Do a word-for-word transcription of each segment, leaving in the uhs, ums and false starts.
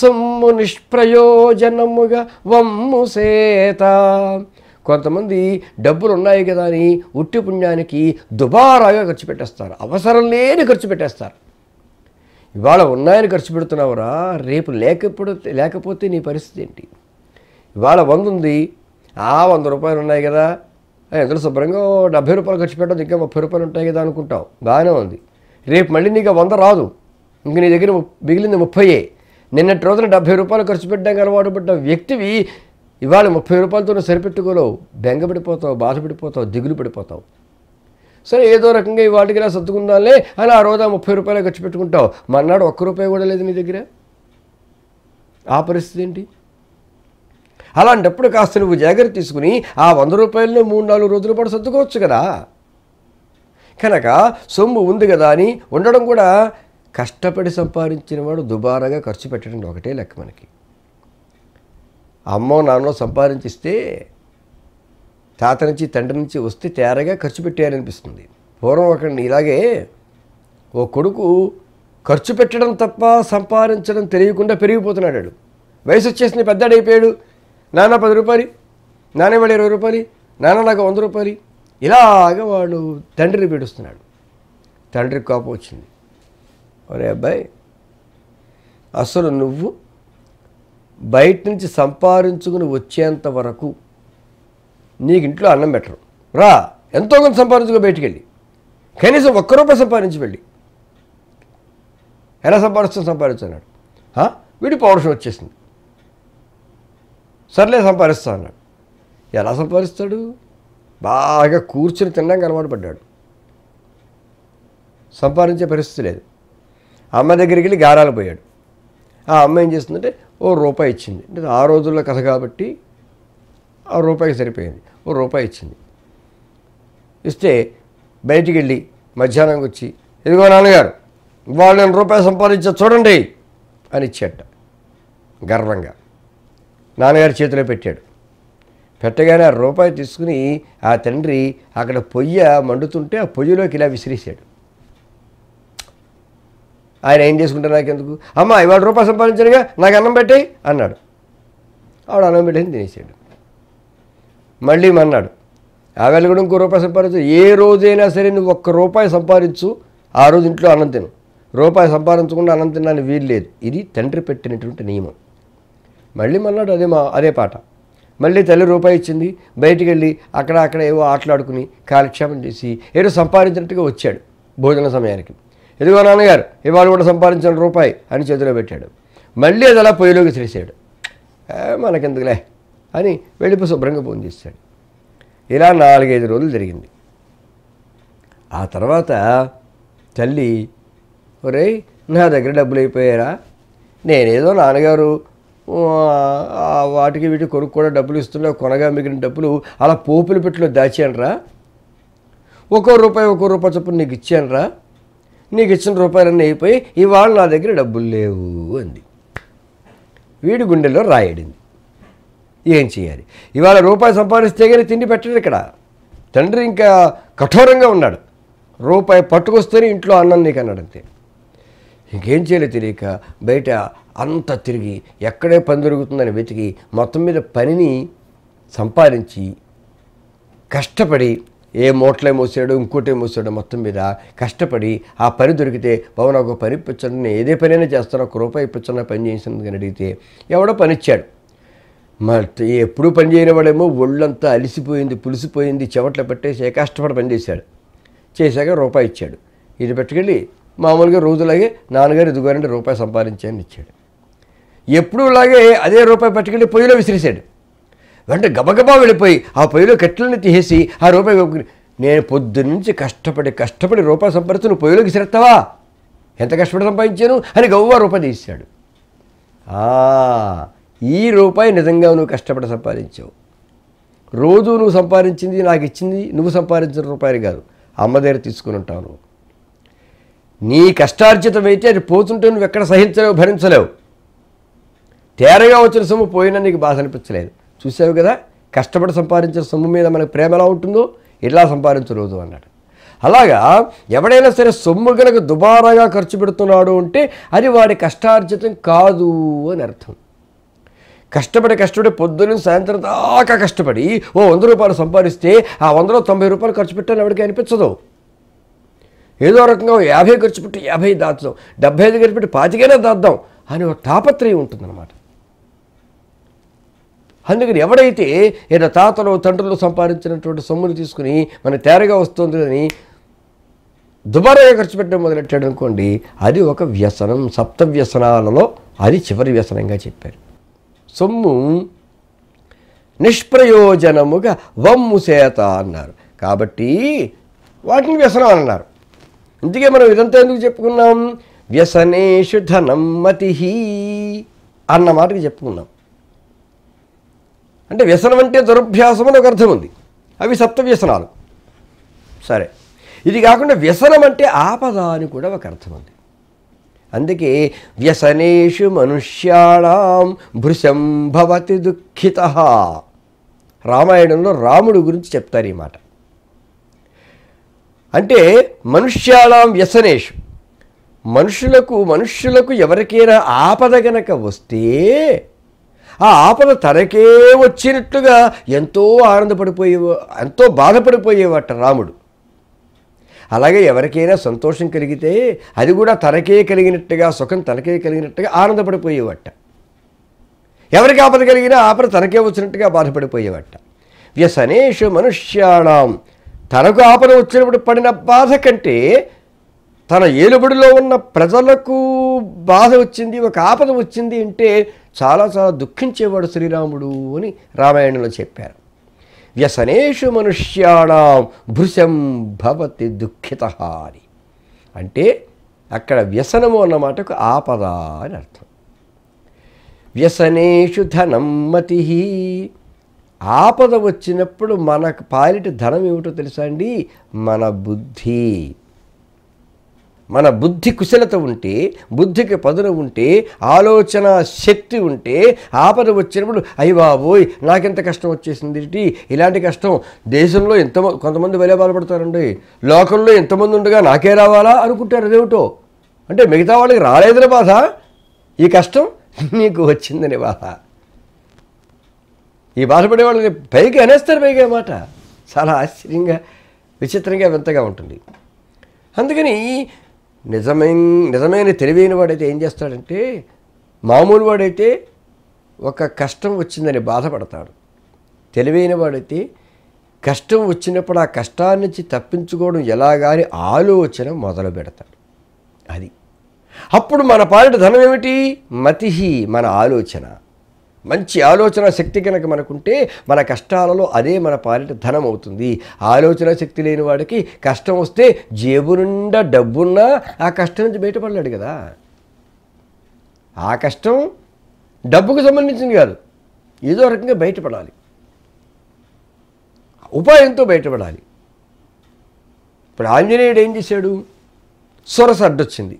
సొమ్ము నిష్ప్రయోజనముగా వమ్ము సేత. కొంతమంది డబ్బులు ఉన్నాయి కదా అని ఉట్టి పుణ్యానికి దుబారాగా ఖర్చు పెట్టేస్తారు, అవసరం లేని ఖర్చు పెట్టేస్తారు. ఇవాళ ఉన్నాయని ఖర్చు పెడుతున్నావురా, రేపు లేకపోతే లేకపోతే నీ పరిస్థితి ఏంటి? ఇవాళ వంద ఉంది, ఆ వంద రూపాయలు ఉన్నాయి కదా, ఎంతో శుభ్రంగా డెబ్భై రూపాయలు ఖర్చు పెట్టదు, ఇంకా ముప్పై రూపాయలు ఉంటాయి కదా అనుకుంటావు, బాగానే ఉంది. రేపు మళ్ళీ నీకు వంద రాదు, ఇంక నీ దగ్గర మిగిలింది ముప్పయే. నిన్నటి రోజున డెబ్భై రూపాయలు ఖర్చు పెట్టడానికి అలవాటు పడ్డ వ్యక్తివి ఇవాళ ముప్పై రూపాయలతో సరిపెట్టుకోలేవు, బెంగపడిపోతావు, బాధపడిపోతావు, దిగులు పడిపోతావు. సరే ఏదో రకంగా ఈ వాటికి ఇలా సర్దుకుందాలే అని ఆ రోజు ముప్పై రూపాయలు ఖర్చు పెట్టుకుంటావు, మర్నాడు ఒక్క రూపాయి కూడా లేదు నీ దగ్గర. ఆ పరిస్థితి ఏంటి? అలాంటప్పుడు కాస్త నువ్వు జాగ్రత్త తీసుకుని ఆ వంద రూపాయలను మూడు నాలుగు రోజుల పాటు సర్దుకోవచ్చు కదా. కనుక సొమ్ము ఉంది కదా అని ఉండడం కూడా, కష్టపడి సంపాదించిన వాడు దుబారాగా ఖర్చు పెట్టడం ఒకటే లెక్క. మనకి అమ్మో నాన్నో సంపాదించిస్తే తాత నుంచి తండ్రి నుంచి వస్తే తేరగా ఖర్చు పెట్టేయాలనిపిస్తుంది. పూర్వం ఒకడిని ఇలాగే ఓ కొడుకు ఖర్చు పెట్టడం తప్ప సంపాదించడం తెలియకుండా పెరిగిపోతున్నాడు. వయసు వచ్చేసింది, పెద్దాడైపోయాడు. నాన్న పది రూపాయలు, నాన్న వాడు ఇరవై రూపాయలు, నాన్న నాకు వంద రూపాయలు, ఇలాగ వాడు తండ్రిని పీడుస్తున్నాడు. తండ్రికి కోపం వచ్చింది. ఒరే అబ్బాయి, అసలు నువ్వు బయట నుంచి సంపాదించుకుని వచ్చేంత వరకు నీకు ఇంట్లో అన్నం పెట్టరు, రా ఎంతో కొంత సంపాదించుకో, బయటికి వెళ్ళి కనీసం ఒక్క రూపాయి సంపాదించి వెళ్ళి. ఎలా సంపాదిస్తాను సంపాదించన్నాడు. వీడి పౌరుషం వచ్చేసింది, సర్లే సంపాదిస్తా అన్నాడు. ఎలా సంపాదిస్తాడు? బాగా కూర్చుని తినడానికి అలవాటు పడ్డాడు, సంపాదించే పరిస్థితి లేదు. అమ్మ దగ్గరికి వెళ్ళి గారాలు పోయాడు. ఆ అమ్మ ఏం చేస్తుందంటే ఓ రూపాయి ఇచ్చింది. అంటే ఆ రోజుల్లో కథ కాబట్టి ఆ రూపాయికి సరిపోయింది. ఓ రూపాయి ఇచ్చింది. ఇస్తే బయటికి వెళ్ళి మధ్యాహ్నంకి వచ్చి, ఇదిగో నాన్నగారు వాళ్ళు నేను రూపాయి సంపాదించా చూడండి అని ఇచ్చేట గర్వంగా. నాన్నగారి చేతిలో పెట్టాడు. పెట్టగానే ఆ రూపాయి తీసుకుని ఆ తండ్రి అక్కడ పొయ్య మండుతుంటే ఆ పొయ్యిలోకి ఇలా విసిరేసాడు. ఆయన ఏం చేసుకుంటే నాకెందుకు, అమ్మ ఇవాళ రూపాయి సంపాదించాడుగా నాకు అన్నం పెట్టేయి అన్నాడు. ఆవిడ అన్నం పెట్టేసి తినేసాడు. మళ్ళీ మన్నాడు, ఆవేళ కూడా ఇంకో రూపాయి సంపాదించు, ఏ రోజైనా సరే నువ్వు ఒక్క రూపాయి సంపాదించు, ఆ రోజు ఇంట్లో అన్నం తిను, రూపాయి సంపాదించకుండా అన్నం తినడానికి వీలు లేదు. ఇది తండ్రి పెట్టినటువంటి నియమం. మళ్ళీ మన్నాడు అదే మా అదే పాట. మళ్ళీ తల్లి రూపాయి ఇచ్చింది, బయటికి వెళ్ళి అక్కడ అక్కడ ఏవో ఆటలాడుకుని కాలక్షేపం చేసి ఏదో సంపాదించినట్టుగా వచ్చాడు. భోజన సమయానికి ఇదిగో నాన్నగారు ఇవాళ కూడా సంపాదించిన రూపాయి అని చేతిలో పెట్టాడు. మళ్ళీ అది అలా పొయ్యిలోకి తెలిసాడు. మనకెందుకులే అని వెళ్ళిపోయి శుభ్రంగా ఫోన్ చేశాడు. ఇలా నాలుగైదు రోజులు జరిగింది. ఆ తర్వాత తల్లి, ఒరేయ్ నా దగ్గర డబ్బులు అయిపోయారా, నేనేదో నాన్నగారు వాటికి వీటికి కొనుక్కు కూడా డబ్బులు ఇస్తున్నా, కొనగా మిగిలిన డబ్బులు అలా పోపుల పెట్టిలో దాచానురా, ఒక్కో రూపాయి ఒక్కో రూపాయి చొప్పున నీకు ఇచ్చానురా, నీకు ఇచ్చిన రూపాయలన్నీ అయిపోయి ఇవాళ నా దగ్గర డబ్బులు లేవు అంది. వీడి గుండెల్లో రాయడింది. ఏం చేయాలి? ఇవాళ రూపాయి సంపాదిస్తే కానీ తిండి పెట్టడు ఇక్కడ. తండ్రి ఇంకా కఠోరంగా ఉన్నాడు. రూపాయి పట్టుకొస్తేనే ఇంట్లో అన్నం నీకు అన్నాడు అంతే. ఇంకేం చేయలేదు తెలియక బయట అంతా తిరిగి ఎక్కడే పని దొరుకుతుందని వెతికి మొత్తం మీద పనిని సంపాదించి కష్టపడి ఏ మూటలే మోసాడో ఇంకోటే మోసాడో మొత్తం మీద కష్టపడి ఆ పని దొరికితే బాబు నాకు పని ఇప్పించండి, నేను ఏదే పనైనా చేస్తాను, ఒక రూపాయి ఇప్పించన్నా పని చేసింది అని అడిగితే ఎవడో పని ఇచ్చాడు. మరి ఎప్పుడూ పని చేయని వాడేమో ఒళ్ళంతా అలిసిపోయింది, పులిసిపోయింది, చెవట్లు పెట్టేసి కష్టపడి పని చేశాడు. చేశాక రూపాయి ఇచ్చాడు. ఇది పెట్టుకెళ్ళి మామూలుగా రోజులాగే నాన్నగారు ఇదిగోనంటే రూపాయి సంపాదించాయని ఇచ్చాడు. ఎప్పుడూ లాగే అదే రూపాయి పట్టుకెళ్ళి పొయ్యిలో విసిరేశాడు. వెంటనే గబగబా వెళ్ళిపోయి ఆ పొయ్యిలో కట్టెలను తీసేసి ఆ రూపాయి, నేను పొద్దున్నుంచి కష్టపడి కష్టపడి రూపాయి సంపాదించి నువ్వు పొయ్యిలోకి విసిరేస్తావా, ఎంత కష్టపడి సంపాదించాను అని గవ్వా రూపాయి తీసాడు. ఈ రూపాయి నిజంగా నువ్వు కష్టపడి సంపాదించావు. రోజు నువ్వు సంపాదించింది నాకు ఇచ్చింది నువ్వు సంపాదించిన రూపాయలు కాదు, అమ్మ దగ్గర తీసుకుని ఉంటావు. నువ్వు నీ కష్టార్జితమైతే అది పోతుంటే నువ్వు ఎక్కడ సహించలేవు, భరించలేవు. తేరగా వచ్చిన సొమ్ము పోయినా నీకు బాధ అనిపించలేదు. చూసావు కదా, కష్టపడి సంపాదించిన సొమ్ము మీద మనకు ప్రేమ ఎలా ఉంటుందో ఇలా సంపాదించు రోజు అన్నాడు. అలాగా ఎవడైనా సరే సొమ్ము గనక దుబారాగా ఖర్చు పెడుతున్నాడు అంటే అది వాడి కష్టార్జితం కాదు అని అర్థం. కష్టపడి కష్టపడి పొద్దున్న సాయంత్రం దాకా కష్టపడి ఓ వంద రూపాయలు సంపాదిస్తే ఆ వందలో తొంభై రూపాయలు ఖర్చు పెట్టాలని ఎవరికి అనిపించదు. ఏదో రకంగా యాభై ఖర్చు పెట్టి యాభై దాచుదాం, డెబ్బై ఐదు ఖర్చు పెట్టి పాతికైనా దాద్దాం అని ఒక తాపత్రయం ఉంటుందన్నమాట. అందుకని ఎవడైతే ఏదో తాతలు తండ్రులు సంపాదించినటువంటి సొమ్మును తీసుకుని మన తేరగా వస్తుంది అని దుబారాగా ఖర్చు పెట్టడం మొదలెట్టాడు అనుకోండి, అది ఒక వ్యసనం. సప్త వ్యసనాలలో అది చివరి వ్యసనంగా చెప్పారు. సొమ్ము నిష్ప్రయోజనముగా వమ్ము చేత అన్నారు కాబట్టి వాటిని వ్యసనం అన్నారు. ఇందుకే మనం ఇదంతా ఎందుకు చెప్పుకున్నాం? వ్యసనేషు ధనం మతిహి అన్న మాటకి చెప్పుకున్నాం. అంటే వ్యసనం అంటే దురభ్యాసం అని ఒక అర్థం ఉంది. అవి సప్త వ్యసనాలు. సరే, ఇది కాకుండా వ్యసనం అంటే ఆపద అని కూడా ఒక అర్థం ఉంది. అందుకే వ్యసనేషు మనుష్యాణం భృశం భవతి దుఃఖితః. రామాయణంలో రాముడు గురించి చెప్తారు ఈ మాట. అంటే మనుష్యాణం వ్యసనేషు, మనుషులకు మనుష్యులకు ఎవరికైనా ఆపద గనక వస్తే ఆ ఆపద తనకే వచ్చినట్లుగా ఎంతో ఆనందపడిపోయే ఎంతో బాధపడిపోయేవాట రాముడు. అలాగే ఎవరికైనా సంతోషం కలిగితే అది కూడా తనకే కలిగినట్టుగా, సుఖం తనకే కలిగినట్టుగా ఆనందపడిపోయేవాట. ఎవరికి ఆపద కలిగినా ఆపద తనకే వచ్చినట్టుగా బాధపడిపోయేవాట. వ్యసనేషు మనుష్యాణం, తనకు ఆపద వచ్చినప్పుడు పడిన బాధ కంటే తన ఏలుబడిలో ఉన్న ప్రజలకు బాధ వచ్చింది, ఒక ఆపద వచ్చింది అంటే చాలా చాలా దుఃఖించేవాడు శ్రీరాముడు అని రామాయణంలో చెప్పారు. వ్యసనేషు మనుష్యాణం భృశం భవతి దుఃఖితః అని. అంటే అక్కడ వ్యసనము అన్నమాటకు ఆపద అని అర్థం. వ్యసనేషు ధనం మతిహి, ఆపద వచ్చినప్పుడు మనకు పాలిట ధనం ఏమిటో తెలుసా అండి? మన బుద్ధి. మన బుద్ధి కుశలత ఉంటే, బుద్ధికి పదును ఉంటే, ఆలోచన శక్తి ఉంటే ఆపద వచ్చినప్పుడు అయ్య బాబోయ్ నాకెంత కష్టం వచ్చేసింది, ఇలాంటి కష్టం దేశంలో ఎంత కొంతమంది భలే బాధపడతారండి, లోకంలో ఎంతమంది ఉండగా నాకే రావాలా అనుకుంటారు. అదేమిటో అంటే మిగతా వాళ్ళకి రాలేదని బాధ, ఈ కష్టం నీకు వచ్చిందని బాధ. ఈ బాధపడే వాళ్ళని పైకి అనేస్తారు. పైగా మాట చాలా ఆశ్చర్యంగా, విచిత్రంగా, వింతగా ఉంటుంది. అందుకని నిజమైన నిజమైన తెలివైన వాడైతే ఏం చేస్తాడంటే, మామూలు వాడైతే ఒక కష్టం వచ్చిందని బాధపడతాడు. తెలివైన వాడైతే కష్టం వచ్చినప్పుడు ఆ కష్టాన్ని నుంచి తప్పించుకోవడం ఎలాగాని ఆలోచన మొదలు పెడతాడు. అది అప్పుడు మన పాలిట ధనం ఏమిటి? మతిహి, మన ఆలోచన. మంచి ఆలోచన శక్తి కనుక మనకుంటే మన కష్టాలలో అదే మన పాలిట ధనం అవుతుంది. ఆలోచన శక్తి లేని వాడికి కష్టం వస్తే జేబు నిండా డబ్బున్నా ఆ కష్టం నుంచి బయటపడలేడు కదా. ఆ కష్టం డబ్బుకు సంబంధించింది కాదు, ఏదో రకంగా బయటపడాలి, ఉపాయంతో బయటపడాలి. ఇప్పుడు ఆంజనేయుడు ఏం చేశాడు? సొరస అడ్డొచ్చింది.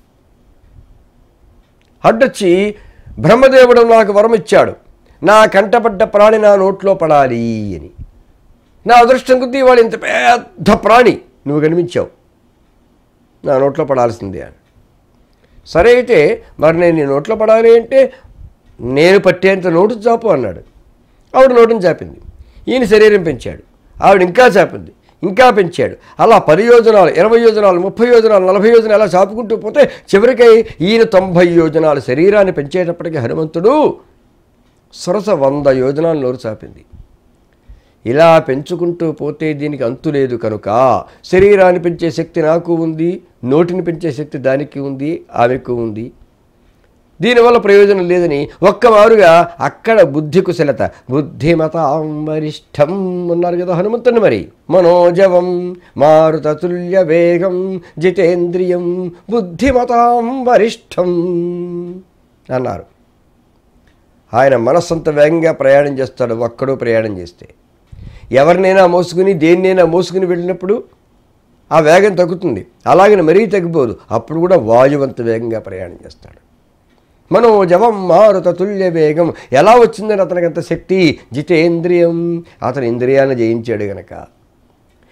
అడ్డొచ్చి బ్రహ్మదేవుడు నాకు వరం ఇచ్చాడు, నా కంటపడ్డ ప్రాణి నా నోట్లో పడాలి అని. నా అదృష్టం కొద్దీ వాడు ఇంత పెద్ద ప్రాణి నువ్వు కనిపించావు, నా నోట్లో పడాల్సిందే అని. సరే అయితే మరి నేను నీ నోట్లో పడాలి అంటే నేను పట్టేంత నోటు చాపు అన్నాడు. ఆవిడ నోటుని చాపింది. ఈయన శరీరం పెంచాడు, ఆవిడ ఇంకా చాపింది, ఇంకా పెంచాడు. అలా పది యోజనాలు, ఇరవై యోజనాలు, ముప్పై యోజనాలు, నలభై యోజనాలు అలా చాపుకుంటూ పోతే చివరికి ఈయన తొంభై యోజనాలు శరీరాన్ని పెంచేటప్పటికీ హనుమంతుడు సొరస వంద యోజనాలు నోరు చాపింది. ఇలా పెంచుకుంటూ పోతే దీనికి అంతు లేదు కనుక శరీరాన్ని పెంచే శక్తి నాకు ఉంది, నోటిని పెంచే శక్తి దానికి ఉంది, ఆమెకు ఉంది. దీనివల్ల ప్రయోజనం లేదని ఒక్కమారుగా అక్కడ బుద్ధి కుశలత, బుద్ధిమతాం వరిష్టం అన్నారు కదా హనుమంతుని. మరి మనోజవం మారుతతుల్య వేగం జితేంద్రియం బుద్ధిమతాం వరిష్టం అన్నారు. ఆయన మనస్సంత వేగంగా ప్రయాణం చేస్తాడు. ఒక్కడూ ప్రయాణం చేస్తే ఎవరినైనా మోసుకుని దేన్నైనా మోసుకుని వెళ్ళినప్పుడు ఆ వేగం తగ్గుతుంది, అలాగని మరీ తగ్గిపోదు. అప్పుడు కూడా వాయువంత వేగంగా ప్రయాణం చేస్తాడు. మనోజవం మారుత తుల్య వేగం. ఎలా వచ్చిందని అతనికి అంత శక్తి? జితేంద్రియం, అతని ఇంద్రియాన్ని జయించాడు గనక.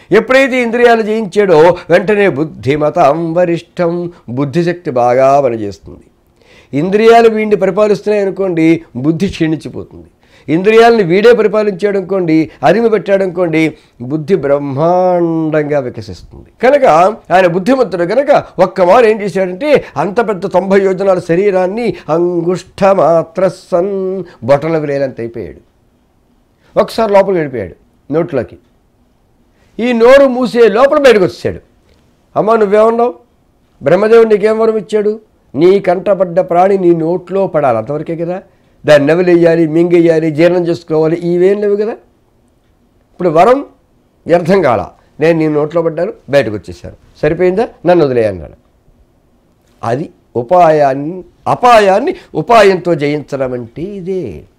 ఎప్పుడైతే ఇంద్రియాలు జయించాడో వెంటనే బుద్ధిమతాం వరిష్టం, బుద్ధిశక్తి బాగా పనిచేస్తుంది. ఇంద్రియాలు వీడిని పరిపాలిస్తున్నాయి అనుకోండి, బుద్ధి క్షీణించిపోతుంది. ఇంద్రియాలను వీడే పరిపాలించాడు అనుకోండి, అరిమి పెట్టాడు అనుకోండి, బుద్ధి బ్రహ్మాండంగా వికసిస్తుంది. కనుక ఆయన బుద్ధిమంతుడు కనుక ఒక్కమారు ఏం చేశాడంటే అంత పెద్ద తొంభై యోజనాల శరీరాన్ని అంగుష్ట మాత్ర సన్ బొటల విలేనంత అయిపోయాడు. ఒకసారి లోపలికి వెళ్ళిపోయాడు నోట్లోకి. ఈ నోరు మూసే లోపల బయటకు వచ్చాడు. అమ్మ నువ్వేమన్నావు? బ్రహ్మదేవుడు నీకేం వరం ఇచ్చాడు? నీ కంటపడ్డ ప్రాణి నీ నోట్లో పడాలి, అంతవరకే కదా. దాన్ని నవ్వులేయాలి, మింగేయాలి, జీర్ణం చేసుకోవాలి, ఇవేం లేవు కదా. ఇప్పుడు వరం వ్యర్థం కాల. నేను నీ నోట్లో పడ్డాను, బయటకు వచ్చేసాను, సరిపోయిందా, నన్ను వదిలే అన్నాడు. అది ఉపాయాన్ని అపాయాన్ని ఉపాయంతో జయించడం అంటే ఇదే.